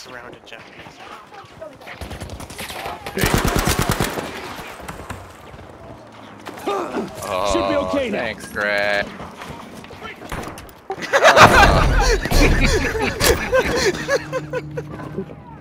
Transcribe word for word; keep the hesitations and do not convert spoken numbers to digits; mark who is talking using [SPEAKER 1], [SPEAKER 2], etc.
[SPEAKER 1] surrounded Japanese.
[SPEAKER 2] Oh,
[SPEAKER 3] should be okay now.
[SPEAKER 2] Thanks, Greg. uh.